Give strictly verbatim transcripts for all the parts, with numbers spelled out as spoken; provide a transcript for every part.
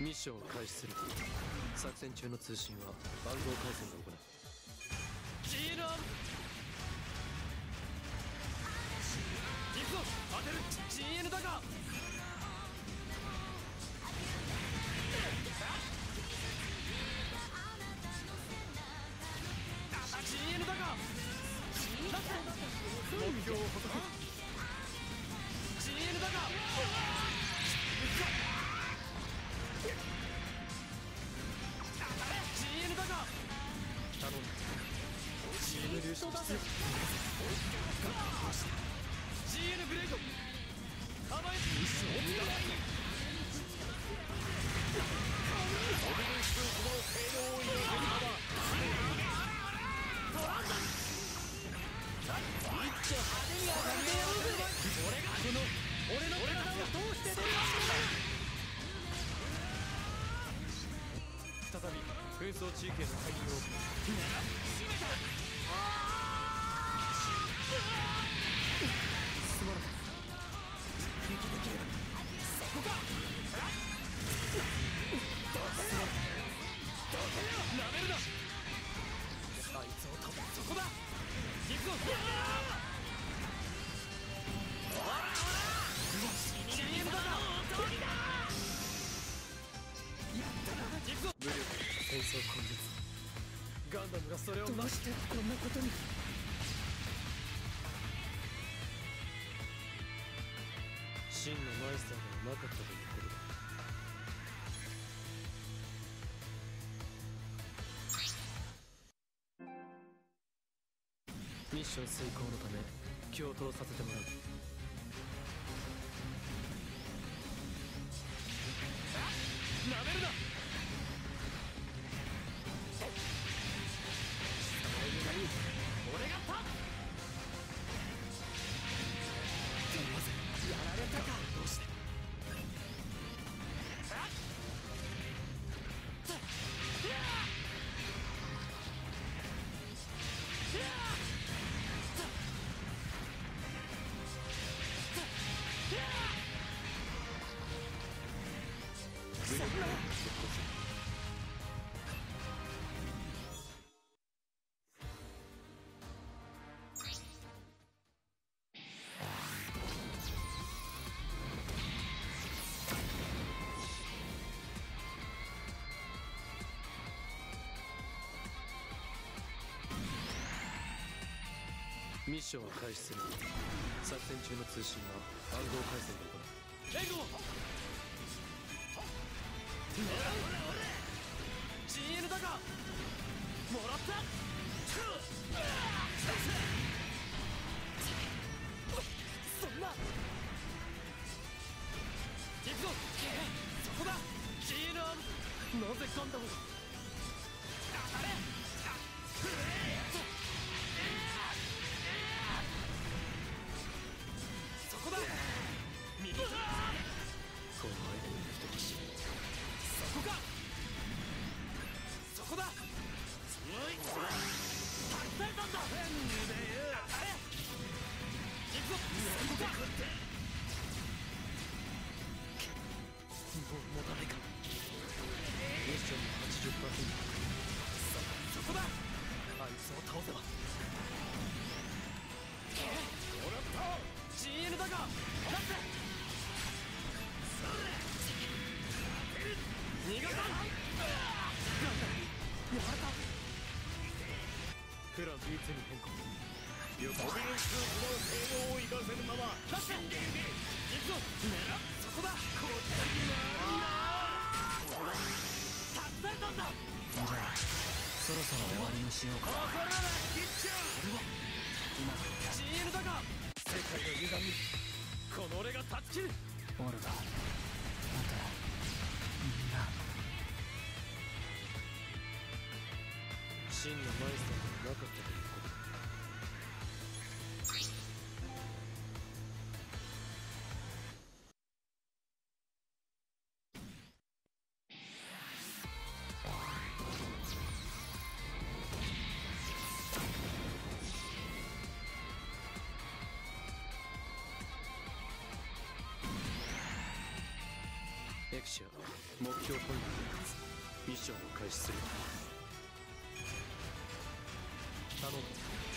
ミッションを開始する。作戦中の通信は番号回線で行う。 ジーエヌ アーム行くぞ。当てる。 ジーエヌ だが ジーエヌ だが目標を補足。 ジーエヌ だが ジーエヌ だが頼む。 ジーエヌ 粒子必要。 ジーエヌ ブレイド構え。ミッションを使わない。オビルスープの性能を入れるままトランダ一丁派手に上がってやろうぜ。俺がこの俺の体を通して出る。再び紛争地域への介入を。閉めた。すまない。撃できればそこか。なめるな。あいつを飛ぶ。そこだ。行くぞ。ほらほら。ジーエヌ だな。行くぞ。武力戦争根絶。ガンダムがそれを。どうしてこんなことに。真のマイスターではなかったということだ。ミッション遂行のため共闘させてもらう。なめるな。俺が立つ。なぜやられたか。どうして。ミッションを開始する。作戦中の通信は番号回線で行う。レゴ ジーエヌ だがもらった。そんな。行くぞ。そこだ。 ジーエヌ アーム。なぜガンダムが。当たれ。そこだ。右。この間に敵し。そこか。そこだ。強い。託されたんだ。変でよ。当たれ。行くぞ。そこか。もう持たないか。ミッションの はちじゅっパーセント。そ, そこだ。あいつを倒せば。もらった。 ジーエヌ だが勝って逃がさん。ガンダムやられた。プラン ビーツー に変更。モビルスーツの性能を生かせるまま出して行くぞ。狙っ。そこだ。こっちに回るな。託されたんだ。じゃあそろそろ終わりにしようか。分からない。切っちゃう。俺は今 ジーエヌ だが世界の歪みこの俺が断ち切る。オルガまたみんな真のマイスターではなかったということだ。 敵者目標ポイントに立つ。ミッションを開始する。頼む。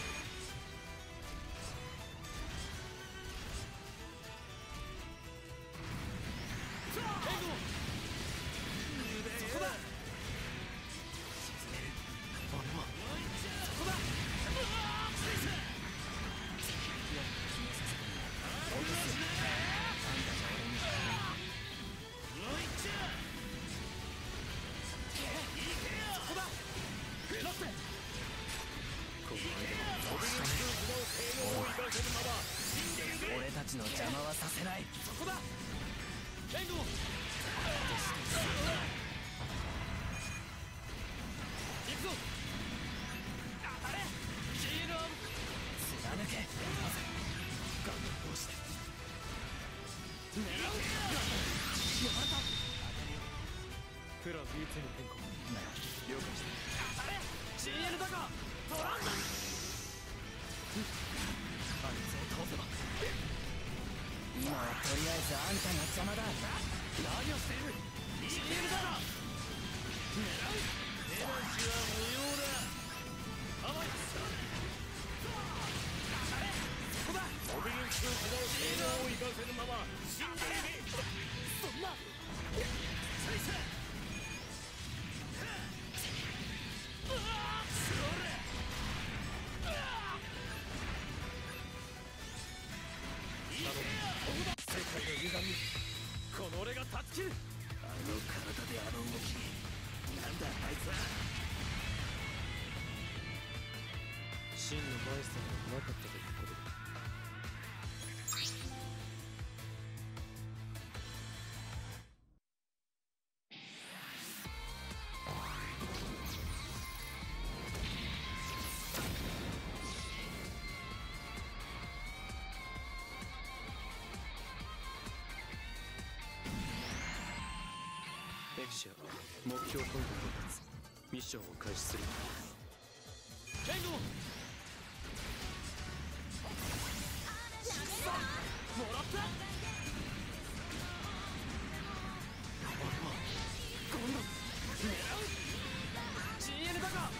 俺たちの邪魔はさせない。 そこだケンゴ。行くぞ。当たれシールオン。 貫け。まずガンダム通して狙う。呼ばれた。プラン ビーツー に変更。了解した。当たれ シーエル だがトランド。あいつを倒せば。 今はとりあえずあんたが邪魔だ。 何をしている。 シーエル だが狙う。エナジーは無用だ。甘い。当たれそこだ。オビリンスーツの性能を生かせるまま死んでいる。そんなそいつらうわーそれ世界の歪みこの俺が断ち切る。あの体であの動きなんだあいつは。真のマイスターがなかったということだ。敵者目標ポイント到達。ミッションを開始する。ケンゴもらった。俺は今度狙う。 ジーエル だがこ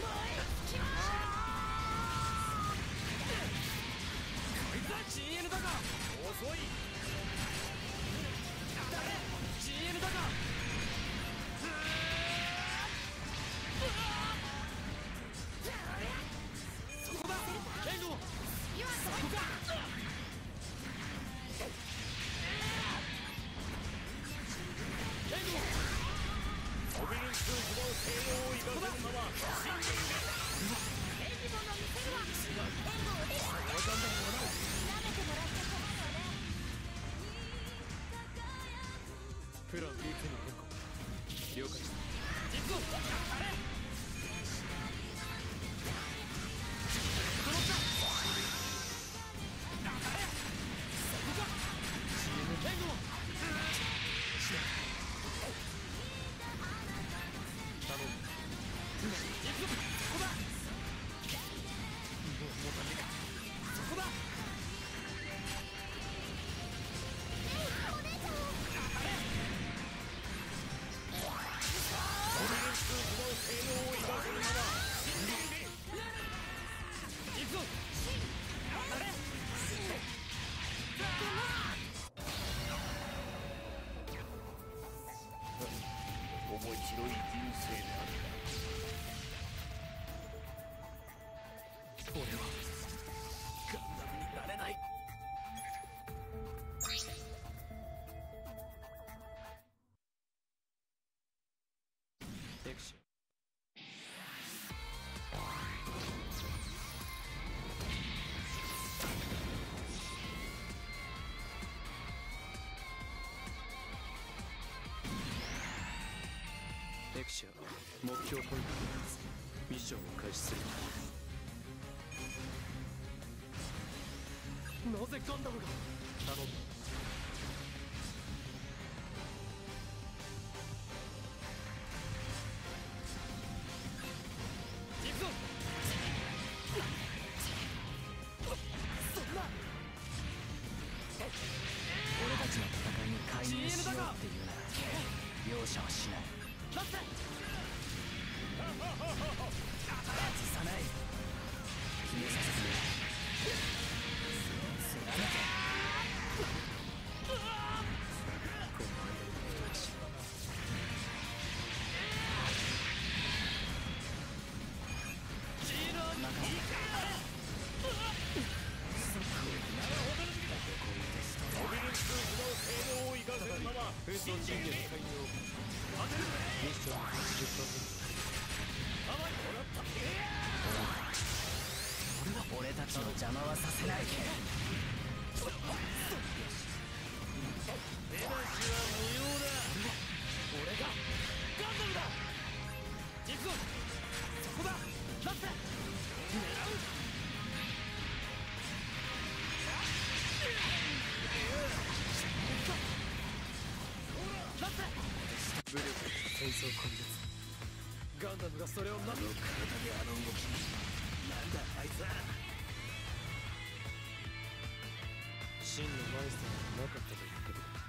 いつは ジーエル だが遅い。当たれ ジーエル だがそこだケンゴ。そこか。ケンゴオビリンスーツの性能を生かせるまま死んでいる。 エジモンの見せるわ。援護をです。 わかんないもの。 舐めてもらっちゃ困るわね。 プラン ビーツー に変更。了解した。行くぞ。あれ届った。あれそこか。 シーエム ケンゴ頼む。行くぞ。そこだ。もう持たねえか。そこだ。あれオビリンスーツの性能を生かせるまま死んでいる。行くぞ。あれ面白い人生であった。俺はガンダムになれない。敵者敵者目標ポイントに立つ。ミッションを開始する。なぜガンダムが。頼む。行くぞ。そんな俺たちの戦いに介入しようっていうなら容赦はしない。 立って外さない。決めさせて貫け。 紛争神経の介入をミッションはちじゅっパーセント。俺たちの邪魔はさせない。 出だしは無用だ。俺がガンダムだ。行くぞ。そこだ。立って狙う。武力戦争根絶。ガンダムがそれを待つ。あの体であの動きなんだあいつは。真のマイスターがなかったということだ。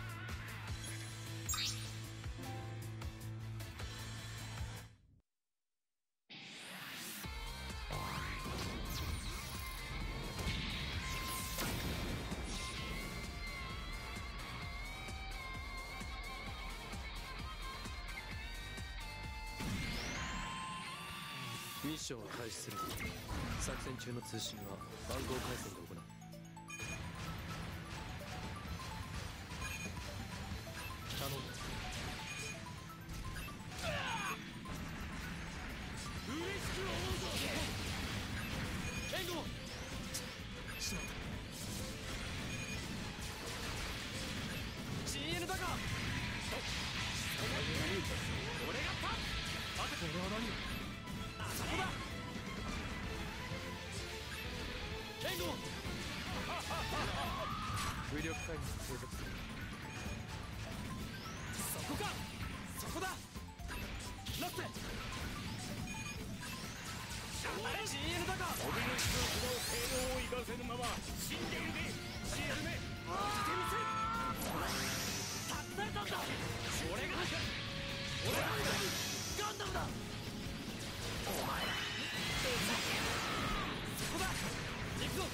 ミッションを開始する。作戦中の通信は暗号回線で行う。頼む。嬉しく思うぞ。援護。しまった。 シーエヌ だが俺がパン。待て、これは何。そこだ。援護。武力回避継続する。そこか。そこだ。ラステ。シーエヌ だがオビのスープの性能を生かせぬまま死んでいるで。 シーエヌ めしてみせ。託されたんだ。俺が俺がガンダムだ。お前らそこだ。行くぞ。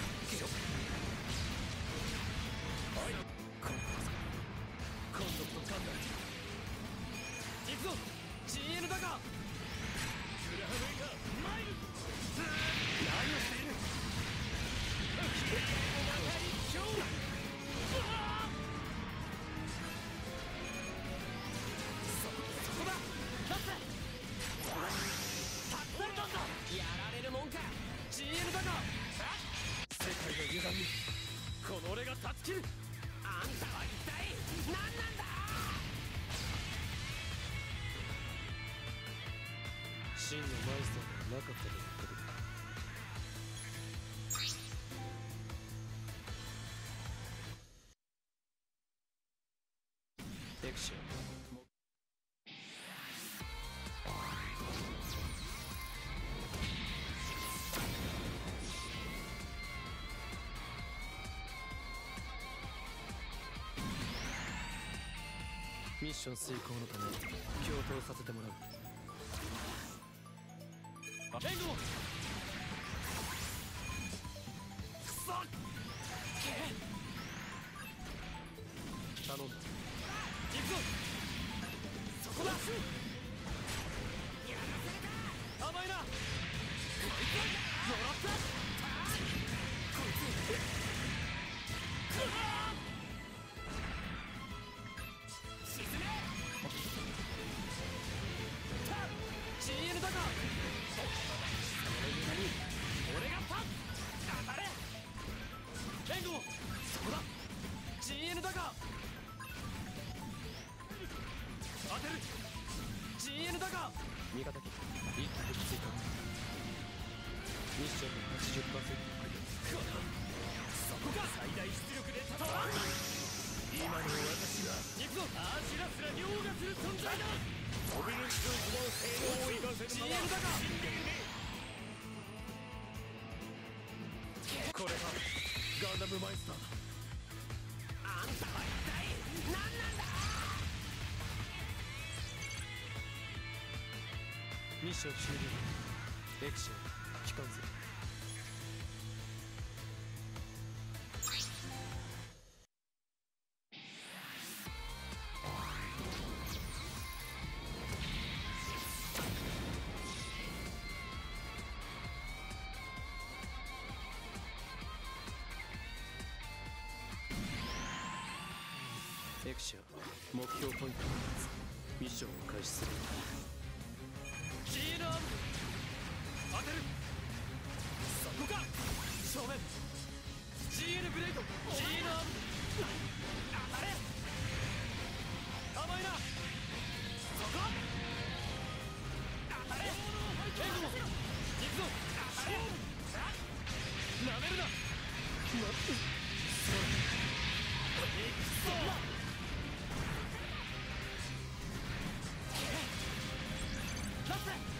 おい今度こそ今度こそガンダム。行くぞ シーエヌ だがグラハメーカーマイル。何をしている。おまかり今日。そこだ。立ってやられるもんか。 シーエヌ だが世界の歪みこの俺が断ち切る。あんたは一体何なんだ。真のマイスターがなかったということだ。エクシオンミッション遂行のため共闘させてもらう。援護。くそっ頼んだ。行くぞ。そこだ。甘いな。こいつもらった。こいつ沈め。 シーエヌ だが俺がパン。当たれ。援護。そこだ。 シーエヌ だが当てる。 シーエヌ だが味方機一体追加。ミッションの はちじゅっパーセント クリア。そこか。最大出力で戦う。今の私が行くぞ。アーシュラスラ凌駕する存在だ。モビルスーツの性能を生かせるまま死んでいるね。これがガンダムマイスターだ。あんたは一体何なんだ。 ミッション終了。エクション帰還する。エクション目標ポイントをミッションを開始する。ジーナーム当てる。そこか正面 ジーエル ブレイド。ジーナーム当たれ。甘いな。そこ当たれ。エンド行くぞ。当たれ。なめるな。待ってそういくぞ。ラスト